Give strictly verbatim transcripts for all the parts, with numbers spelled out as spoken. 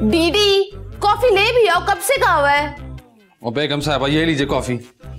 DD coffee ले भी आओ, कब से कहा हुआ है। ओ बेगम साहबा ये लीजिए कॉफी।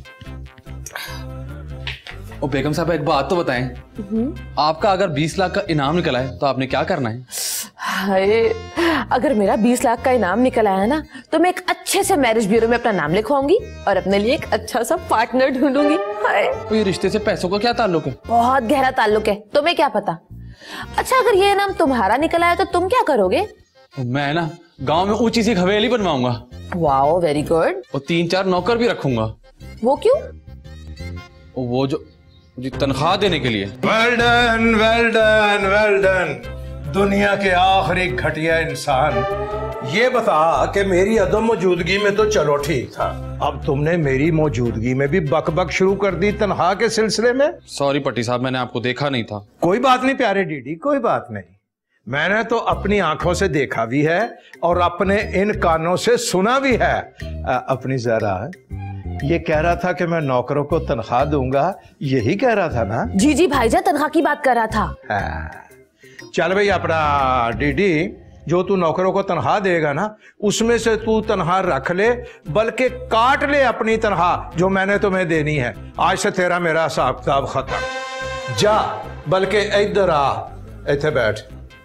ओ बेगम साहबा एक बात तो बताएं, आपका अगर बीस लाख का इनाम निकला है तो आपने क्या करना है? हाय, अगर मेरा बीस लाख का इनाम निकल आया ना तो मैं एक अच्छे से मैरिज ब्यूरो में अपना नाम लिखवाऊंगी और अपने लिए एक अच्छा सा पार्टनर ढूंढूंगी। हाय, तो ये रिश्ते से पैसों का क्या ताल्लुक है? बहुत गहरा ताल्लुक है, तुम्हें क्या पता। अच्छा अगर ये इनाम तुम्हारा निकल आया तो तुम क्या करोगे? मैं ना गांव में ऊंची सी हवेली बनवाऊंगा। Wow very good. और तीन चार नौकर भी रखूंगा। वो क्यों? वो जो मुझे तनख्वाह देने के लिए। Well done, well done, well done. दुनिया के आखिरी घटिया इंसान। ये बता कि मेरी अदम मौजूदगी में तो चलो ठीक था, अब तुमने मेरी मौजूदगी में भी बक बक शुरू कर दी तनख्वाह के सिलसिले में। सॉरी पट्टी साहब, मैंने आपको देखा नहीं था। कोई बात नहीं प्यारे डीडी, कोई बात नहीं। मैंने तो अपनी आंखों से देखा भी है और अपने इन कानों से सुना भी है। आ, अपनी जरा ये कह रहा था कि मैं नौकरों को तनख्वाह दूंगा, यही कह रहा था ना? जी जी भाईजान, तनख्वाह की बात कर रहा था। हाँ। चल भाई अपना डीडी, जो तू नौकरों को तनख्वाह देगा ना उसमें से तू तनख्वाह रख ले, बल्कि काट ले अपनी तनख्वाह जो मैंने तुम्हें देनी है। आज से तेरा मेरा हिसाब किताब खत्म। जा, बल्कि इधर आ, इथे बैठ,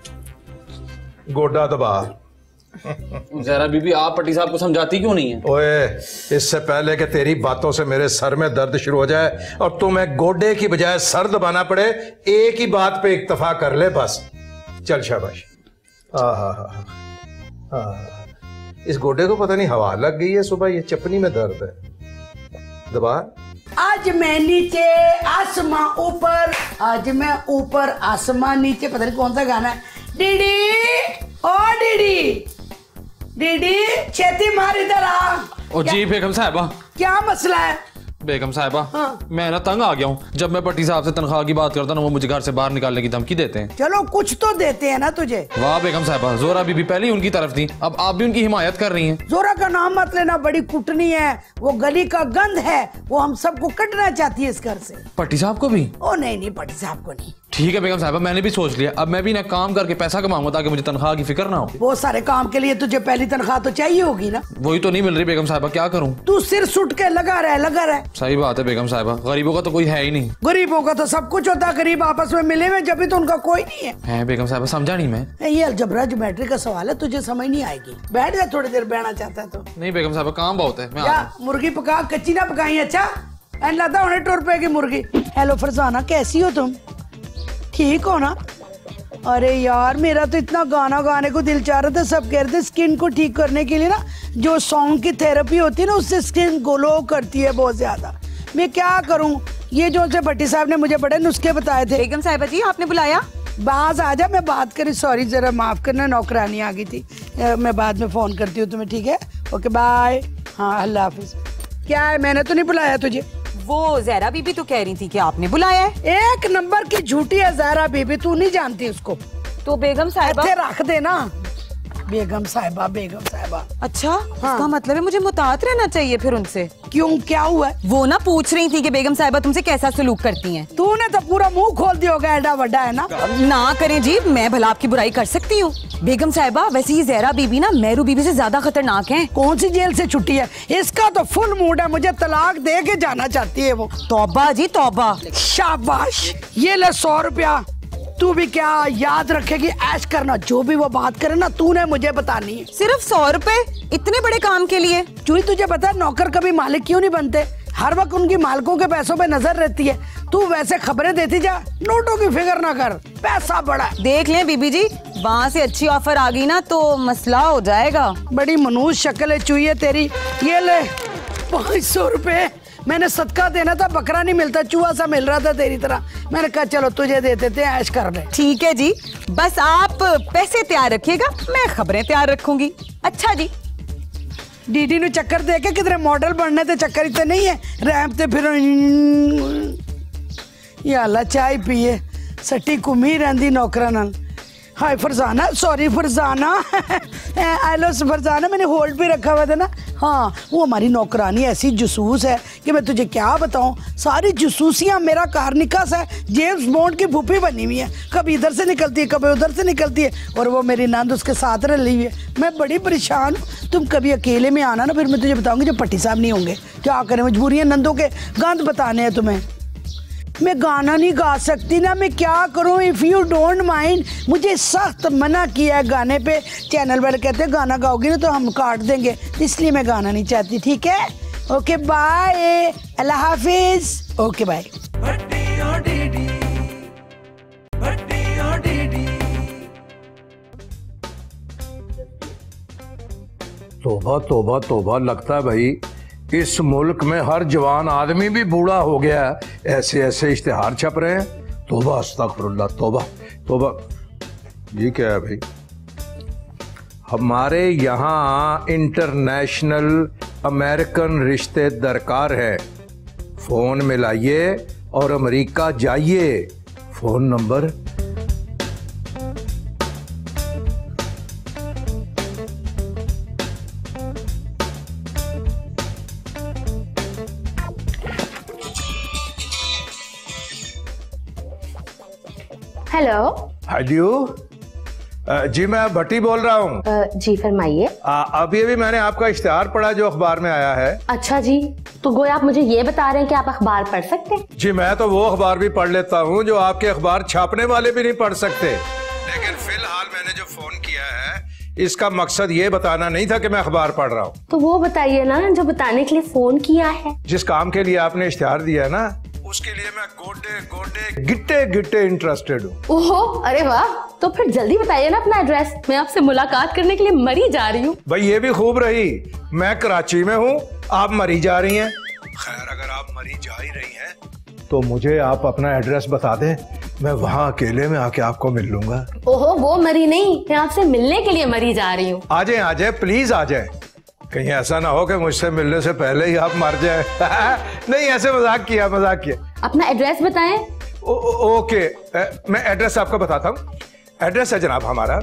गोडा दबा। जहरा बीबी आप पट्टी साहब को समझाती क्यों नहीं है? ओए, इससे पहले कि तेरी बातों से मेरे सर में दर्द शुरू हो जाए और तुम्हें गोडे की बजाय सर दबाना पड़े, एक ही बात पे इक्तफा कर ले बस। चल शाबाश। इस गोडे को पता नहीं हवा लग गई है, सुबह ये चपनी में दर्द है। दबा। आज मैं नीचे आसमां ऊपर, आज मैं ऊपर आसमां नीचे, पता नहीं कौन सा गाना है। डीडी, ओ डीडी, डीडी छेती मार इधर आ। ओ जी बेगम साहबा। क्या मसला है? बेगम साहबा, हाँ। मैं ना तंग आ गया हूँ। जब मैं पट्टी साहब से तनख्वाह की बात करता ना वो मुझे घर से बाहर निकालने की धमकी देते हैं। चलो कुछ तो देते हैं ना तुझे। वाह बेगम साहबा, जोरा बीबी पहले ही उनकी तरफ थी, अब आप भी उनकी हिमायत कर रही हैं। जोरा का नाम मत लेना, बड़ी कुटनी है वो, गली का गंद है वो, हम सबको कटना चाहती है इस घर से। पट्टी साहब को भी? ओ नहीं नहीं, पट्टी साहब को नहीं। ठीक है बेगम साहबा, मैंने भी सोच लिया, अब मैं भी ना काम करके पैसा कमाऊंगा ताकि मुझे तनख्वाह की फिक्र ना हो। बहुत सारे काम के लिए तुझे पहली तनख्वाह तो चाहिए होगी ना। वही तो नहीं मिल रही बेगम साहबा, क्या करूं? तू सिर सुट के लगा रहे लगा रहे। सही बात है बेगम साहबा, गरीबों का तो कोई है ही नहीं। गरीबों का तो सब कुछ होता है, गरीब आपस में मिले हुए, जब भी तो उनका कोई नहीं है। है बेगम साहबा, समझा नहीं मैं। ये अलजबरा ज्योमेट्री का सवाल है, तुझे समझ नहीं आएगी। बैठ जा, थोड़ी देर बैठना चाहता है तो। नहीं बेगम साहबा, काम बहुत है, मैं क्या मुर्गी पका, कच्ची ना पकाई? अच्छा एन लाता उन्हें टू रुपए की मुर्गी। हेलो फरजाना, कैसी हो तुम? ठीक हो ना? अरे यार मेरा तो इतना गाना गाने को दिल चाह रहा था। सब कह रहे थे स्किन को ठीक करने के लिए ना जो सॉन्ग की थेरेपी होती है ना उससे स्किन ग्लो करती है बहुत ज्यादा। मैं क्या करूं, ये जो से भट्टी साहब ने मुझे बड़े नुस्खे बताए थे। बेगम साहिबा जी आपने बुलाया? बाज आजा, मैं बात करी। सॉरी जरा माफ करना, नौकरानी आ गई थी। मैं बाद में फोन करती हूँ तुम्हें, ठीक है? Okay bye. हाँ अल्लाह हाफिज। क्या है, मैंने तो नहीं बुलाया तुझे। वो जहरा बीबी तो कह रही थी कि आपने बुलाया है। एक नंबर की झूठी है जहरा बीबी, तू नहीं जानती उसको। तो बेगम साहिबा रख देना। बेगम साहिबा, बेगम साहिबा। अच्छा हाँ। इसका मतलब है मुझे मुतात रहना चाहिए फिर उनसे। क्यों, क्या हुआ? वो ना पूछ रही थी कि बेगम साहिबा तुमसे कैसा सलूक करती हैं। तूने तो पूरा मुंह खोल दिया होगा, एडा वड्डा है ना। ना करें जी, मैं भला आपकी बुराई कर सकती हूँ? बेगम साहिबा वैसे ये जहरा बीबी ना मेहरू बीबी से ज्यादा खतरनाक है। कौन सी जेल से छुट्टी है? इसका तो फुल मूड है, मुझे तलाक दे के जाना चाहती है वो। तौबा जी तौबा। शाबाश, ये ले सौ रुपया। तू भी क्या याद रखेगी, ऐश करना, जो भी वो बात करे ना तूने मुझे बतानी है। सिर्फ सौ रुपए इतने बड़े काम के लिए? चूड़ी तुझे पता है नौकर कभी मालिक क्यों नहीं बनते? हर वक्त उनकी मालिकों के पैसों पे नजर रहती है। तू वैसे खबरें देती जा, नोटों की फिक्र ना कर, पैसा बड़ा। देख लें बीबी जी, वहाँ से अच्छी ऑफर आ गई ना तो मसला हो जाएगा। बड़ी मनूस शक्ल है चुई है तेरी। ये ले पाँच सौ रुपए, मैंने सदका देना था, बकरा नहीं मिलता, चूहा सा मिल रहा था तेरी तरह। मैंने कहा चलो तुझे दे देते हैं, ऐश कर ले। ठीक है जी, बस आप पैसे तैयार रखिएगा, मैं खबरें तैयार रखूंगी। अच्छा जी। डीडी ने चक्कर दे के किधरे मॉडल बनने थे, चक्कर इतने नहीं है, रैंप थे फिर। या अल्लाह चाय पिए, सट्टी घूमी रहंदी नौकरां नाल। Hi Farzana, sorry Farzana. Hello Farzana, मैंने होल्ड पे रखा हुआ था ना। हाँ, वो हमारी नौकरानी ऐसी जसूस है कि मैं तुझे क्या बताऊं। सारी जसूसियां मेरा कारनिकास है, जेम्स बॉन्ड की भूपी बनी हुई है। कभी इधर से निकलती है, कभी उधर से निकलती है, और वो मेरी नंद उसके साथ रही हुई है। मैं बड़ी परेशान हूँ। तुम कभी अकेले में आना ना, फिर मैं तुझे बताऊंगी जब पट्टी साहब नहीं होंगे। क्या करें, मजबूरियाँ नंदों के गंद बताने हैं तुम्हें। मैं गाना नहीं गा सकती ना, मैं क्या करूं। इफ़ यू डोंट माइंड, मुझे सख्त मना किया है गाने पे। चैनल वाले कहते हैं गाना गाओगी ना तो हम काट देंगे, इसलिए मैं गाना नहीं चाहती। ठीक है, ओके बाय, अल्लाह हाफिज। Okay bye. तोबा तोबा तोबा, लगता है भाई इस मुल्क में हर जवान आदमी भी बूढ़ा हो गया है, ऐसे ऐसे इश्तिहार छप रहे हैं। तोबा अस्तगफिरुल्लाह, तोबा तोबा। ये क्या है भाई? हमारे यहाँ इंटरनेशनल अमेरिकन रिश्ते दरकार है, फोन मिलाइए और अमेरिका जाइए। Phone number hello. हाइड्यू, जी मैं भट्टी बोल रहा हूँ। जी फरमाइए। अभी अभी मैंने आपका इश्तिहार पढ़ा जो अखबार में आया है। अच्छा जी, तो गोया आप मुझे ये बता रहे हैं कि आप अखबार पढ़ सकते हैं? जी मैं तो वो अखबार भी पढ़ लेता हूँ जो आपके अखबार छापने वाले भी नहीं पढ़ सकते, लेकिन फिलहाल मैंने जो फोन किया है इसका मकसद ये बताना नहीं था कि मैं अखबार पढ़ रहा हूँ। तो वो बताइए ना जो बताने के लिए फोन किया है। जिस काम के लिए आपने इश्तिहार दिया है ना, उसके लिए मैं गोडे गोडे गिट्टे गिट्टे इंटरेस्टेड हूँ। ओहो, अरे वाह, तो फिर जल्दी बताइए ना अपना एड्रेस, मैं आपसे मुलाकात करने के लिए मरी जा रही हूँ। भाई ये भी खूब रही, मैं कराची में हूँ, आप मरी जा रही हैं। खैर अगर आप मरी जा ही रही हैं तो मुझे आप अपना एड्रेस बता दें, मैं वहाँ अकेले में आके आपको मिल लूंगा। ओहो, वो मरी नहीं, मैं आपसे मिलने के लिए मरी जा रही हूँ। आ जाए आ जाए, प्लीज आ जाए। कहीं ऐसा ना हो कि मुझसे मिलने से पहले ही आप मर जाए। नहीं ऐसे मजाक किया मजाक किया। अपना एड्रेस बताएं। ओ, ओ, ओके, ए, मैं एड्रेस आपको बताता हूँ। एड्रेस है जनाब हमारा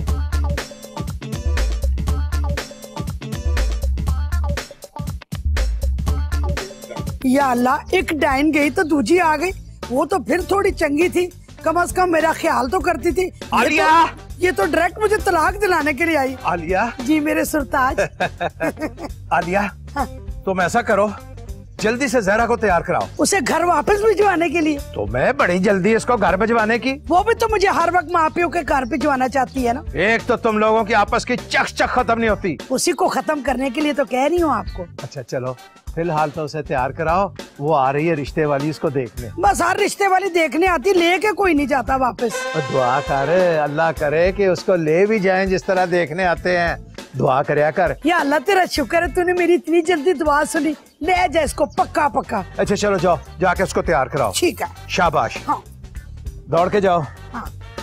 या अल्लाह, एक डाइन गई तो दूजी आ गई। वो तो फिर थोड़ी चंगी थी, कम से कम मेरा ख्याल तो करती थी। आलिया, ये तो डायरेक्ट मुझे तलाक दिलाने के लिए आई। आलिया जी मेरे सुरताज। आलिया, हाँ। तुम ऐसा करो, जल्दी से जहरा को तैयार कराओ। उसे घर वापस भिजवाने के लिए? तो मैं बड़ी जल्दी इसको घर भिजवाने की। वो भी तो मुझे हर वक्त माँ प्यो के घर भिजवाना चाहती है ना। एक तो तुम लोगों की आपस की चक चक खत्म नहीं होती। उसी को खत्म करने के लिए तो कह रही हूँ आपको। अच्छा चलो, फिलहाल तो उसे तैयार कराओ, वो आ रही है रिश्ते वाली इसको देखने। बस हर रिश्ते वाली देखने आती, लेके कोई नहीं जाता वापस। दुआ करे अल्लाह करे कि उसको ले भी जाएं जिस तरह देखने आते हैं। दुआ करया कर। या अल्लाह तेरा शुक्र है तूने मेरी इतनी जल्दी दुआ सुनी। ले जा इसको पक्का पक्का। अच्छा चलो जाओ, जाके उसको तैयार कराओ। ठीक है। शाबाश। हाँ। दौड़ के जाओ। हाँ।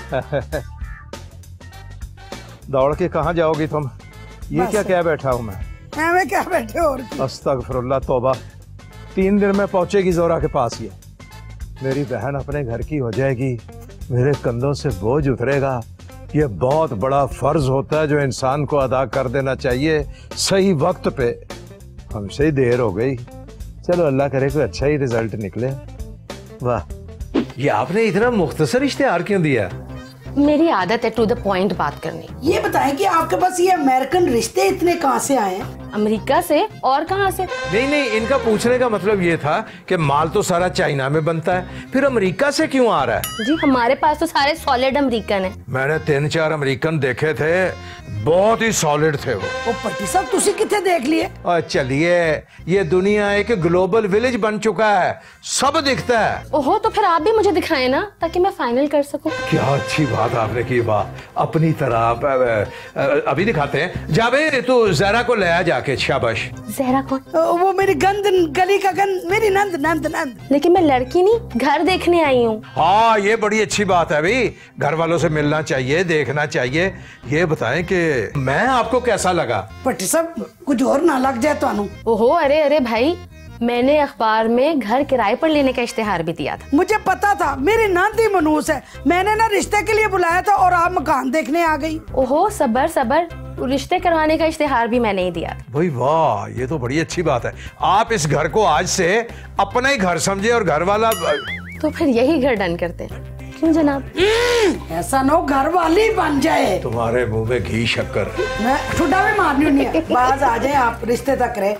दौड़ के कहाँ जाओगी तुम? ये क्या क्या बैठा हूँ मैं? मैं क्या बैठे और अस्तगफिरुल्लाह, तौबा। तीन दिन में पहुंचेगी जोरा के पास। ये मेरी बहन अपने घर की हो जाएगी, मेरे कंधों से बोझ उतरेगा। ये बहुत बड़ा फर्ज होता है जो इंसान को अदा कर देना चाहिए सही वक्त पे। हमसे ही देर हो गई। चलो अल्लाह करे कोई अच्छा ही रिजल्ट निकले। वाह, ये आपने इतना मुख्तसर इश्तिहार क्यों दिया? मेरी आदत है टू द पॉइंट बात करनी। ये बताएं कि आपके पास ये अमेरिकन रिश्ते इतने कहाँ से आए हैं? अमेरिका से और कहाँ से? नहीं नहीं, इनका पूछने का मतलब ये था कि माल तो सारा चाइना में बनता है, फिर अमेरिका से क्यों आ रहा है? जी हमारे पास तो सारे सॉलिड अमेरिकन है। मैंने तीन चार अमेरिकन देखे थे, बहुत ही सॉलिड थे वो। ओ पट्टी साहब, तुसी कितने देख लिए? और चलिए, ये दुनिया एक ग्लोबल विलेज बन चुका है, सब दिखता है। ओहो, तो फिर आप भी मुझे दिखाएं ना, ताकि मैं फाइनल कर सकूं। क्या अच्छी बात आपने की। वाह, अपनी तरह। अभी दिखाते हैं। जावे तू जहरा को ले आ जाके। शाबाश। जहरा कौन? वो मेरी गंद गली का गंद, मेरी नंद नंद नंद। लेकिन मैं लड़की नहीं, घर देखने आई हूँ। हाँ, ये बड़ी अच्छी बात है भाई, घर वालों से मिलना चाहिए, देखना चाहिए। ये बताएं कि मैं आपको कैसा लगा? पट्टी साहब, कुछ और ना लग जाए तो। ओहो, अरे अरे भाई, मैंने अखबार में घर किराए पर लेने का इश्तेहार भी दिया था। मुझे पता था, मेरी नाती मनूस है। मैंने ना रिश्ते के लिए बुलाया था और आप मकान देखने आ गई। ओहो सबर सबर, रिश्ते करवाने का इश्तेहार भी मैंने ही दिया था। भाई वाह, ये तो बड़ी अच्छी बात है। आप इस घर को आज से अपना ही घर समझे और घर वाला। तो फिर यही घर डन करते हैं, क्यों जनाब? ऐसा नो घर वाली बन जाए। तुम्हारे मुंह में घी शक्कर। मैं ठुड्डा भी मारनी नहीं है। बाज आ जाए आप रिश्ते तक रहे।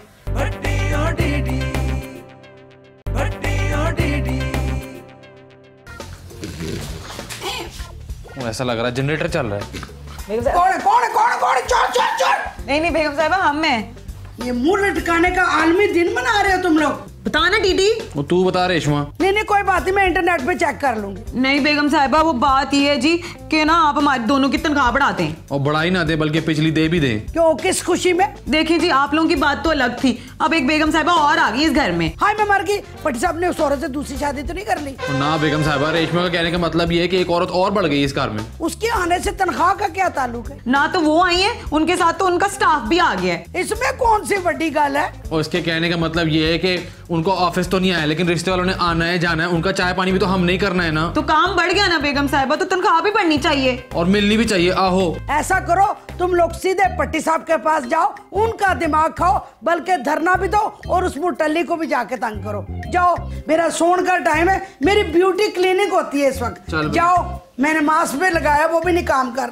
ऐसा लग रहा है जनरेटर चल रहा है। कौन है कौन है कौन है कौन है? चोर चोर चोर। नहीं नहीं बेगम साहिबा, हम हैं। ये मुंह लटकाने का आलमी दिन मना रहे हो तुम लोग। बता ना टीटी। वो तू बता रेशमा। नहीं नहीं कोई बात नहीं, मैं इंटरनेट पे चेक कर लूंगी। नहीं बेगम साहिबा, वो बात ये है जी कि ना आप हमारे दोनों की तनख्वाह बढ़ाते हैं। और बढ़ाई ना दे बल्कि पिछली दे भी दे। क्यों, किस खुशी में? देखिए जी, आप लोगों की बात तो अलग थी, अब एक बेगम साहिबा और आ गई इस घर में। हाय मैं मर गई। पटी साहब ने उस औरत से दूसरी शादी तो नहीं कर ली? ना बेगम साहिबा, रेशमा का कहने का मतलब ये है कि एक औरत और बढ़ गई इस घर में। उसके आने से तनख्वाह का क्या ताल्लुक है? ना तो वो आई है, उनके साथ तो उनका स्टाफ भी आ गया है। इसमें कौन सी बड़ी गल है? और इसके कहने का मतलब ये है कि उनको ऑफिस तो नहीं आया, लेकिन रिश्ते वालों ने आना है जाना है, उनका चाय पानी भी तो हम नहीं करना है ना। तो काम बढ़ गया ना बेगम साहिबा, तो तनख्वाह भी बढ़नी चाहिए और मिलनी भी चाहिए। आहो ऐसा करो, तुम लोग सीधे पट्टी साहब के पास जाओ, उनका दिमाग खाओ, बल्कि धरना भी दो और उस मुटल्ली को भी जाके तंग करो। जाओ, मेरा सोने का टाइम है, मेरी ब्यूटी क्लिनिक होती है इस वक्त। जाओ, मैंने मास्क पे लगाया, वो भी नहीं काम कर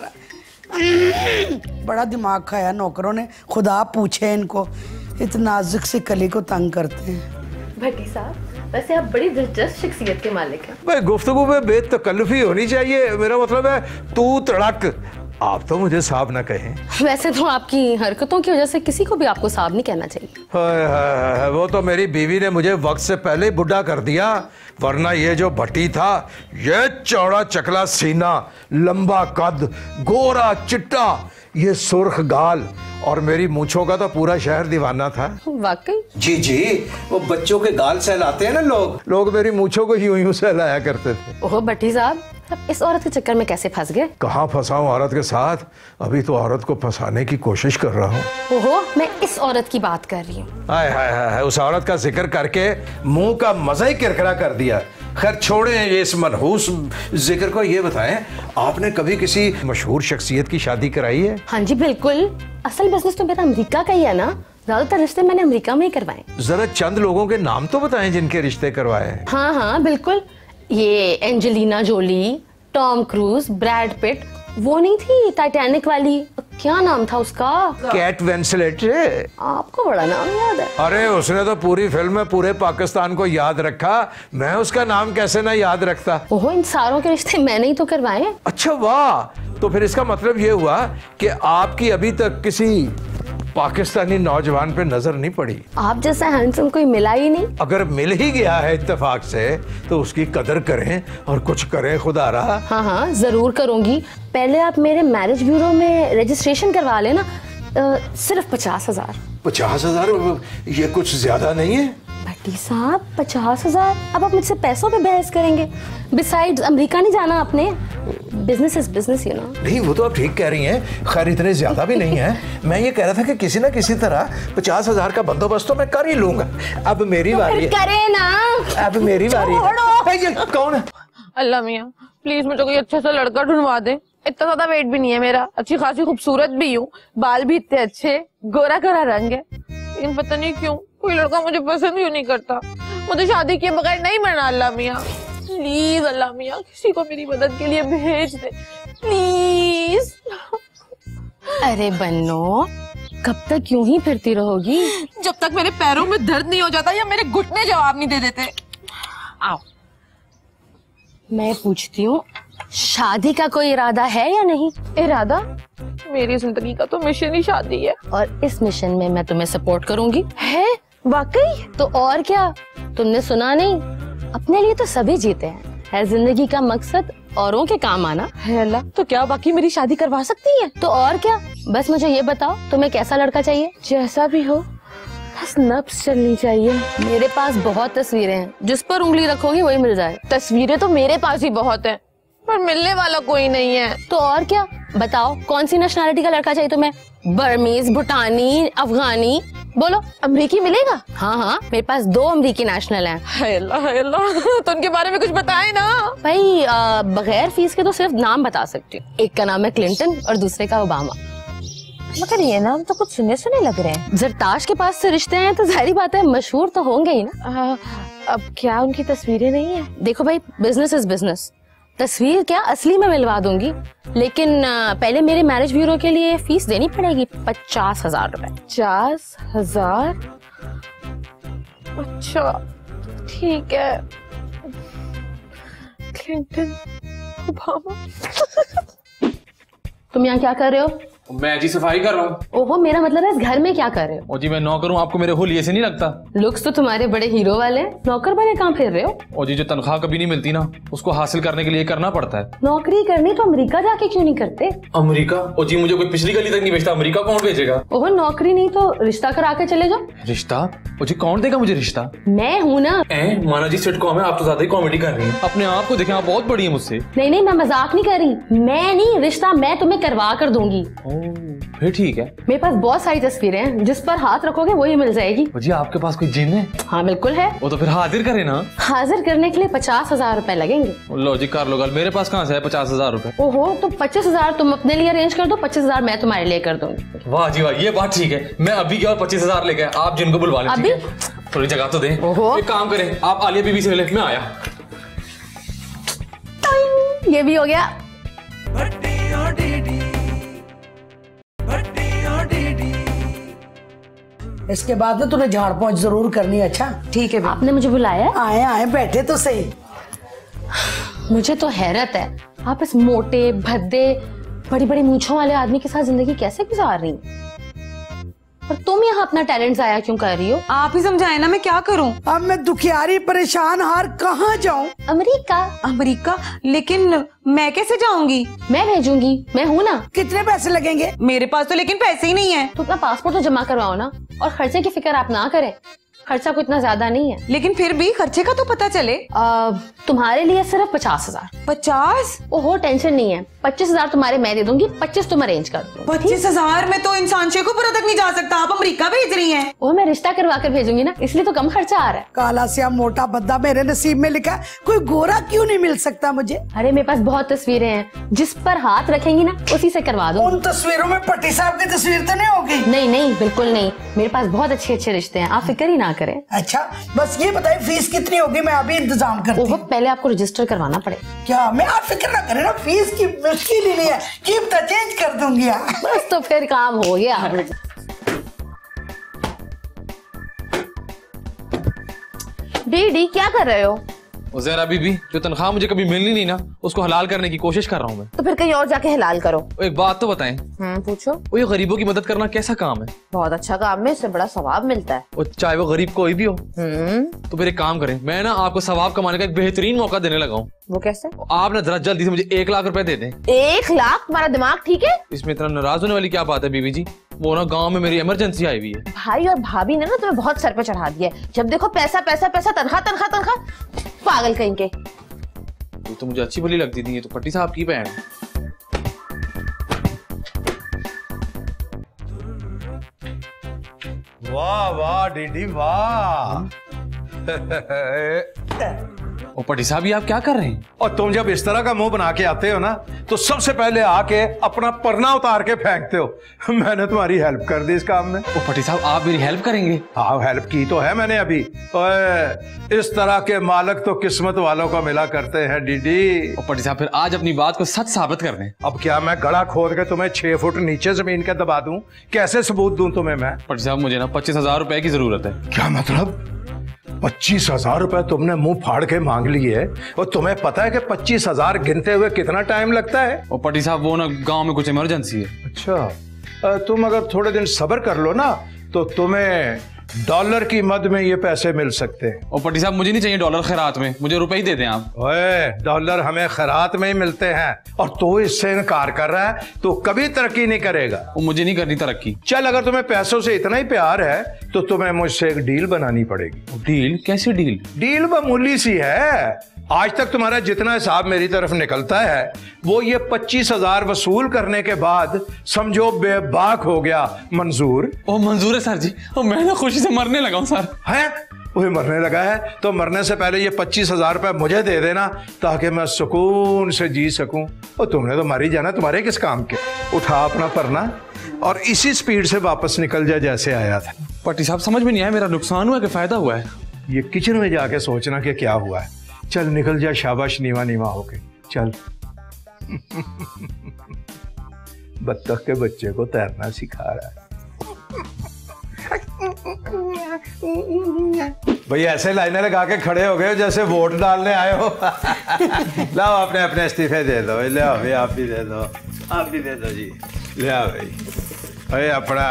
रहा। बड़ा दिमाग खाया नौकरों ने, खुदा पूछे इनको, इतना नाजुक सी कली को तंग करते हैं। भट्टी साहब, वैसे आप बड़ी दिलचस्प शख्सियत के मालिक हैं। भाई गुफ्तगू में बेतकल्लुफी होनी चाहिए। मेरा मतलब है तू तड़क, आप तो मुझे साहब ना कहें। वैसे तो आपकी हरकतों की वजह से किसी को भी आपको साहब नहीं कहना चाहिए। हाय हाय हाय, वो तो मेरी बीवी ने मुझे वक्त से पहले ही बुढ़ा कर दिया, वरना ये जो भट्टी था, ये चौड़ा चकला सीना, लंबा कद, गोरा चिट्टा, ये सुर्ख गाल, और मेरी मूंछों का तो पूरा शहर दीवाना था। वाकई? जी जी, वो बच्चों के गाल सहलाते हैं ना लोग, लोग मेरी मूंछों को यूं यूं सहलाया करते थे। ओह भट्टी साहब, अब इस औरत के चक्कर में कैसे फंस गए? कहाँ फंसाऊं औरत के साथ, अभी तो औरत को फंसाने की कोशिश कर रहा हूँ। ओहो, मैं इस औरत की बात कर रही हूँ। हाय हाय हाय, उस औरत का जिक्र करके मुंह का मजा ही किरकिरा कर दिया। खैर छोड़े ये इस मनहूस जिक्र को, ये बताएं आपने कभी किसी मशहूर शख्सियत की शादी कराई है? हाँ जी बिल्कुल, असल बिजनेस तो मेरा अमेरिका का ही है ना, ज्यादातर रिश्ते मैंने अमेरिका में ही करवाए। जरा चंद लोगों के नाम तो बताएं जिनके रिश्ते करवाए हैं। हाँ हाँ बिल्कुल, ये Angelina Jolie, Tom Cruise, Brad Pitt, वो नहीं थी टाइटैनिक वाली, क्या नाम था उसका? Kate Winslet. आपको बड़ा नाम याद है। अरे उसने तो पूरी फिल्म में पूरे पाकिस्तान को याद रखा, मैं उसका नाम कैसे ना याद रखता। ओहो, इन सारों के रिश्ते मैंने ही तो करवाए। अच्छा वाह, तो फिर इसका मतलब ये हुआ कि आपकी अभी तक किसी पाकिस्तानी नौजवान पे नजर नहीं पड़ी? आप जैसा हैंडसम कोई मिला ही नहीं। अगर मिल ही गया है इत्तेफाक से तो उसकी कदर करें और कुछ करें खुदा रहा। हाँ हाँ जरूर करूंगी, पहले आप मेरे मैरिज ब्यूरो में रजिस्ट्रेशन करवा लेना। आ, सिर्फ पचास हजार। पचास हजार ये कुछ ज्यादा नहीं है? भट्टी साहब पचास हजार, अब आप मुझसे पैसों पे बहस करेंगे? बिसाइड्स अमेरिका नहीं जाना आपने, business is business you know. नहीं वो तो आप ठीक कह रही हैं, खैर इतने ज्यादा भी नहीं है। मैं ये कह रहा था कि किसी ना किसी तरह पचास हजार का बंदोबस्त तो मैं कर ही लूंगा। अब मेरी तो बारी है। करे ना। अब मेरी बारी है। ये कौन है? अल्लाह मियाँ प्लीज मुझे कोई अच्छा सा लड़का ढूंढवा दे। इतना ज्यादा वेट भी नहीं है मेरा, अच्छी खासी खूबसूरत भी हूँ, बाल भी इतने अच्छे, गोरा गोरा रंग है, लेकिन पता नहीं क्यों कोई लड़का मुझे पसंद क्यों नहीं करता। मुझे शादी किए बगैर नहीं मरना। अल्लाह मियाँ प्लीज, अल्लाह मियाँ किसी को मेरी मदद के लिए भेज दे प्लीज। अरे बन्नो, कब तक यूं ही फिरती रहोगी? जब तक मेरे पैरों में दर्द नहीं हो जाता या मेरे घुटने जवाब नहीं दे देते। आओ, मैं पूछती हूँ, शादी का कोई इरादा है या नहीं? इरादा? मेरी जिंदगी का तो मिशन ही शादी है, और इस मिशन में मैं तुम्हें सपोर्ट करूंगी। है वाकई? तो और क्या, तुमने सुना नहीं, अपने लिए तो सभी जीते हैं, है जिंदगी का मकसद औरों के काम आना। है अल्लाह, तो क्या बाकी मेरी शादी करवा सकती है? तो और क्या, बस मुझे ये बताओ तुम्हें कैसा लड़का चाहिए? जैसा भी हो, बस नब्ज चलनी चाहिए। मेरे पास बहुत तस्वीरें हैं, जिस पर उंगली रखोगी वही मिल जाए। तस्वीरें तो मेरे पास ही बहुत हैं, पर मिलने वाला कोई नहीं है। तो और क्या, बताओ कौन सी नेशनैलिटी का लड़का चाहिए तुम्हें? बर्मीज, भूटानी, अफगानी? बोलो अमरीकी मिलेगा? हाँ हाँ मेरे पास दो अमरीकी नेशनल हैं। हाय अल्लाह हाय अल्लाह, तो उनके बारे में कुछ बताएं ना भाई। आ, बगैर फीस के तो सिर्फ नाम बता सकती हूँ। एक का नाम है क्लिंटन और दूसरे का ओबामा। मगर ये नाम तो कुछ सुने सुने लग रहे हैं। जरताश के पास से रिश्ते हैं तो जाहिर बात है मशहूर तो होंगे ही ना। आ, अब क्या उनकी तस्वीरें नहीं है? देखो भाई बिजनेस इज बिजनेस, तस्वीर क्या असली में मिलवा दूंगी, लेकिन आ, पहले मेरे मैरिज ब्यूरो के लिए फीस देनी पड़ेगी पचास हजार रुपए। पचास हजार? अच्छा ठीक है। Clinton Obama. तुम यहाँ क्या कर रहे हो? मैं जी सफाई कर रहा हूँ। ओहो मेरा मतलब है इस घर में क्या कर रहे हो? ओ जी मैं नौकर हूँ, आपको मेरे होलिये से नहीं लगता? लुक्स तो तुम्हारे बड़े हीरो वाले हैं, नौकर बने कहाँ फिर रहे हो? ओ जी जो तनख्वाह कभी नहीं मिलती ना, उसको हासिल करने के लिए करना पड़ता है। नौकरी करनी तो अमेरिका जाके क्यों नहीं करते? अमेरिका? ओ जी मुझे कोई पिछली गली तक नहीं भेजता, अमेरिका कौन भेजेगा? ओहो नौकरी नहीं तो रिश्ता करा के चले जाओ। रिश्ता? ओ जी कौन देगा मुझे रिश्ता? मैं हूँ ना। ए, माना जी सिटकॉम है, आप तो ज्यादा ही कॉमेडी कर रही हैं। अपने आप को देखें, आप बहुत बड़ी हैं मुझसे। नहीं नहीं मैं मजाक नहीं कर रही, मैं नहीं, रिश्ता मैं तुम्हें करवा कर दूंगी। फिर ठीक है। मेरे पास बहुत सारी तस्वीरें हैं, जिस पर हाथ रखोगे वही मिल जाएगी। जी आपके पास कोई जिन है? हाँ बिल्कुल है। वो तो फिर हाजिर करे ना। हाजिर करने के लिए पचास हजार रूपए लगेंगे। लो जी कर लो गल, मेरे पास कहाँ से है पचास हजार रूपए? ओहो तो पच्चीस हजार तुम अपने लिए अरेंज कर दो, पच्चीस हजार मैं तुम्हारे लिए कर दूंगी। वाह जी वाह, ये बात ठीक है। मैं अभी गया और पच्चीस हजार लेके आया, आप जिनको बुलवा लें। अभी? थोड़ी जगह तो दें। ओहो। एक काम करें, आप आलिया बीबी से ले, मैं आया। ये भी हो गया। इसके बाद ना तूने झाड़ पोंछ जरूर करनी है। अच्छा ठीक है। आपने मुझे बुलाया? आए आए बैठे तो सही। मुझे तो हैरत है, आप इस मोटे भद्दे बड़ी बड़ी मूंछों वाले आदमी के साथ जिंदगी कैसे गुजार रही हैं? और तुम यहाँ अपना टैलेंट जाया क्यों कर रही हो? आप ही समझाए ना, मैं क्या करूं? अब मैं दुखियारी परेशान हार कहाँ जाऊं? अमेरिका। अमेरिका? लेकिन मैं कैसे जाऊंगी? मैं भेजूंगी, मैं हूँ ना। कितने पैसे लगेंगे? मेरे पास तो लेकिन पैसे ही नहीं है। तो अपना पासपोर्ट तो जमा करवाओ ना, और खर्चे की फिक्र आप ना करें, खर्चा कोई इतना ज्यादा नहीं है। लेकिन फिर भी खर्चे का तो पता चले। आ, तुम्हारे लिए सिर्फ पचास हजार। पचास? ओहो टेंशन नहीं है, पच्चीस हजार तुम्हारे मैं दे दूंगी, पच्चीस तुम अरेंज कर दो। पच्चीस हजार में तो इंसान शेखुपुरा तक नहीं जा सकता, आप अमेरिका भेज रही हैं। वो मैं रिश्ता करवा कर भेजूंगी ना, इसलिए तो कम खर्चा आ रहा है। काला सिया मोटा बद्दा मेरे नसीब में लिखा है, कोई गोरा क्यों नहीं मिल सकता मुझे? अरे मेरे पास बहुत तस्वीरें हैं, जिस पर हाथ रखेंगी ना उसी से करवा दो। उन तस्वीरों में पट्टी साहब की तस्वीर तो नहीं होगी? नहीं नहीं बिल्कुल नहीं, मेरे पास बहुत अच्छे अच्छे रिश्ते हैं, आप फिक्र ही ना करें। अच्छा बस ये बताइए फीस कितनी होगी, मैं अभी इंतजाम करती ओहो हूँ। पहले आपको रजिस्टर करवाना पड़ेगा। क्या? मैं आप फिक्र ना करें ना, फीस की मुश्किल ही नहीं है, कीमत चेंज कर दूंगी। बस तो फिर काम हो गया। डी डी क्या कर रहे हो? ज़हरा बीबी, जो तनख्वाह मुझे कभी मिलनी नहीं ना, उसको हलाल करने की कोशिश कर रहा हूँ मैं। तो फिर कहीं और जाके हलाल करो। एक बात तो बताएं, हम्म पूछो। वो ये गरीबों की मदद करना कैसा काम है? बहुत अच्छा काम है, इससे बड़ा सवाब मिलता है। और चाहे वो गरीब कोई भी हो। हम्म तो फिर एक काम करें, मैं ना आपको सवाब कमाने का एक बेहतरीन मौका देने लगा हूँ। वो कैसे? आप ना जरा जल्दी से मुझे एक लाख रुपए दे दें। एक लाख? तुम्हारा दिमाग ठीक है? इसमें इतना नाराज होने वाली क्या बात है बीबी जी? वो ना गांव में मेरी इमरजेंसी आई हुई है। भाई और भाभी ने ना तुम्हें बहुत सर पे चढ़ा दिया है, जब देखो पैसा पैसा पैसा, तनख्वाह तनख्वाह तनख्वाह, पागल कहीं के। ये तो मुझे अच्छी भली लगती थी, ये तो पट्टी साहब की बहन है। वाह वाह डीडी वाह। ओ पट्टी साहब, ये आप क्या कर रहे हैं? और तुम जब इस तरह का मुंह बना के आते हो ना, तो सबसे पहले आके अपना परना उतार के फेंकते हो। मैंने तुम्हारी हेल्प कर दी इस काम में। ओ पट्टी साहब, आप मेरी हेल्प करेंगे? हाँ हेल्प की तो है मैंने अभी। ओए, इस तरह के मालक तो किस्मत वालों को मिला करते हैं डीडी। ओ पट्टी साहब, फिर आज अपनी बात को सच साबित कर दें। अब क्या मैं गड़ा खोद के तुम्हें छह फुट नीचे जमीन के दबा दूं? कैसे सबूत दूं तुम्हें मैं? पट्टी साहब, मुझे ना पच्चीस हजार रुपए की जरूरत है। क्या मतलब? पच्चीस हजार रुपए तुमने मुंह फाड़ के मांग लिए, और तुम्हें पता है कि पच्चीस हजार गिनते हुए कितना टाइम लगता है? ओ पट्टी साहब, वो ना गांव में कुछ इमरजेंसी है। अच्छा, तुम अगर थोड़े दिन सब्र कर लो ना, तो तुम्हें डॉलर की मद में ये पैसे मिल सकते हैं। ओ पट्टी साहब, मुझे नहीं चाहिए डॉलर खैरात में, मुझे रुपए ही दे दें आप। ओए, डॉलर हमें खैरात में ही मिलते हैं, और तू इससे इनकार कर रहा है, तो कभी तरक्की नहीं करेगा। वो मुझे नहीं करनी तरक्की। चल, अगर तुम्हें पैसों से इतना ही प्यार है, तो तुम्हें मुझसे एक डील बनानी पड़ेगी। डील? कैसी डील? डील मामूली सी है। आज तक तुम्हारा जितना हिसाब मेरी तरफ निकलता है वो ये पच्चीस हजार वसूल करने के बाद समझो बेबाक हो गया मंजूर। ओ मंजूर है सर जी, ओ मैं ना खुशी से मरने लगा हूँ सर। है वही मरने लगा है तो मरने से पहले ये पच्चीस हजार रुपये मुझे दे देना ताकि मैं सुकून से जी सकूं। और तुमने तो मर ही जाना, तुम्हारे किस काम के। उठा अपना परना और इसी स्पीड से वापस निकल जाए जैसे आया था। पट्टी साहब समझ में नहीं आया, मेरा नुकसान हुआ कि फायदा हुआ है? ये किचन में जाके सोचना कि क्या हुआ है। चल निकल जा, शाबाश नीवा नीवा होके चल। बत्तख के बच्चे को तैरना सिखा रहा है। भाई ऐसे लाइनें लगा के खड़े हो गए जैसे वोट डालने आए हो। लाओ अपने अपने इस्तीफे दे दो। ले आओ भाई, आप भी दे दो, आप भी दे दो जी। ले आओ भाई। भाई अपना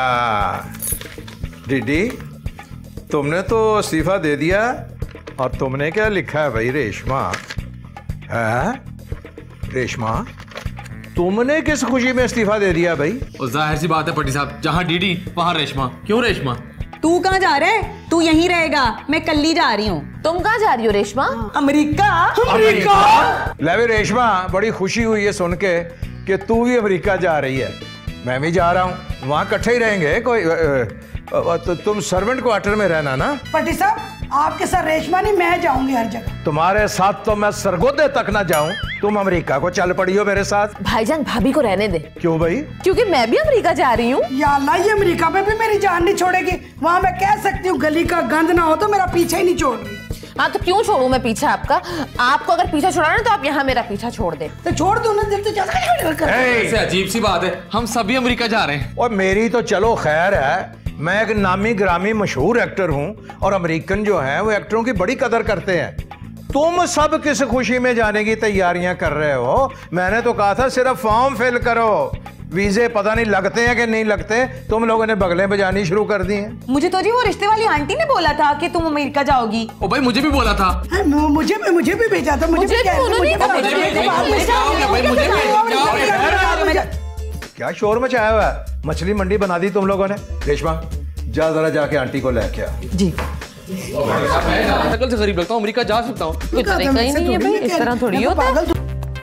दीदी तुमने तो इस्तीफा दे दिया और तुमने क्या लिखा है भाई? रेशमा है? रेशमा तुमने किस खुशी में इस्तीफा दे दिया भाई? जाहिर सी बात है पट्टी साहब, जहाँ डीडी वहाँ रेशमा। क्यों रेशमा? तू कहाँ जा रहा है? तू यहीं रहेगा, मैं कल्ली जा रही हूँ। तुम कहाँ जा रही हो रेशमा? अमेरिका। अमेरिका? ले रेशमा, बड़ी खुशी हुई है सुन के कि तू भी अमेरिका जा रही है। मैं भी जा रहा हूँ, वहाँ इकट्ठे ही रहेंगे। कोई तो तुम सर्वेंट क्वार्टर में रहना ना। पट्टी साहब आपके साथ रेशमा नहीं, मैं जाऊंगी हर जगह। तुम्हारे साथ तो मैं सरगोदे तक ना जाऊं, तुम अमेरिका को चल पड़ी हो मेरे साथ। भाईजान भाभी को रहने दे। क्यों भाई? क्योंकि मैं भी अमेरिका जा रही हूँ। या अल्लाह, ये अमेरिका में भी मेरी जान नहीं छोड़ेगी। वहाँ मैं कह सकती हूँ गली का गंद ना हो तो मेरा पीछे ही नहीं छोड़ रही। हाँ तो क्यों छोड़ू मैं पीछा आपका? आपको अगर पीछा छोड़ा ना तो आप यहाँ मेरा पीछा छोड़ दे। तो छोड़ दो ना, दिल तो ज्यादा। ऐसे अजीब सी बात है, हम सभी अमेरिका जा रहे हैं। और मेरी तो चलो खैर है, मैं एक नामी ग्रामी मशहूर एक्टर हूँ और अमेरिकन जो हैं वो एक्टरों की बड़ी कदर करते हैं। तुम सब किस खुशी में जाने की तैयारियां कर रहे हो? मैंने तो कहा था सिर्फ फॉर्म फिल करो, वीजे पता नहीं लगते हैं कि नहीं लगते। तुम लोगों ने बगलें बजानी शुरू कर दी हैं। मुझे तो जी वो रिश्ते वाली आंटी ने बोला था कि तुम अमेरिका जाओगी। ओ भाई मुझे भी बोला था। है, मुझे भी मुझे भी भेजा था। मुझे भी क्या शोर मचाया हुआ है? मछली मंडी बना दी तुम लोगों ने। रेशमा जा जरा जाके आंटी को लेके आ। जी शक्ल से गरीब लगता हूँ, अमेरिका जा सकता हूँ। कोई तरीका ही नहीं है भाई, इस तरह थोड़ी होता है।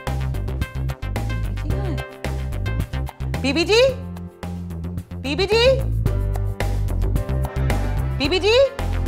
बीबी जी, बीबी जी, बीबी जी।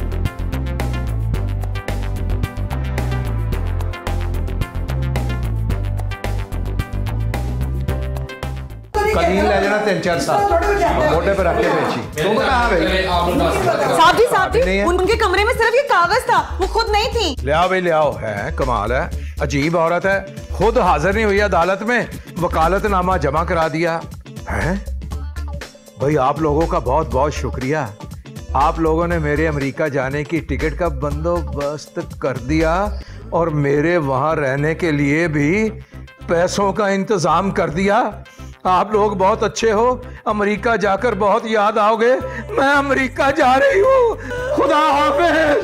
कलीन ले जाना तीन चार साल मोटे पे रख के बेची। तुम कहाँ भाई? साहब जी, साहब जी, उनके कमरे में सिर्फ ये कागज था, वो खुद नहीं थी। ले आओ भाई ले आओ। है कमाल है, अजीब औरत है, खुद हाजिर नहीं हुई अदालत में, वकालतनामा जमा करा दिया है। भाई आप लोगों का बहुत बहुत शुक्रिया, आप लोगों ने मेरे अमेरिका जाने की टिकट का बंदोबस्त कर दिया और मेरे वहां रहने के लिए भी पैसों का इंतजाम कर दिया। आप लोग बहुत अच्छे हो, अमेरिका जाकर बहुत याद आओगे। मैं अमेरिका जा रही हूँ, खुदा हाफिज।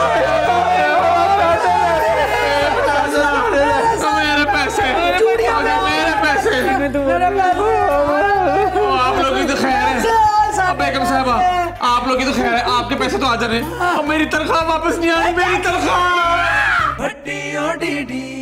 मेरे पैसे, मेरे पैसे, आप लोग की तो खैर है। बेगम साहबा आप लोग की तो खैर है, आपके पैसे तो आ जा रहे हैं, मेरी तनख्वाह वापस नहीं आई। मेरी तनख्वाह।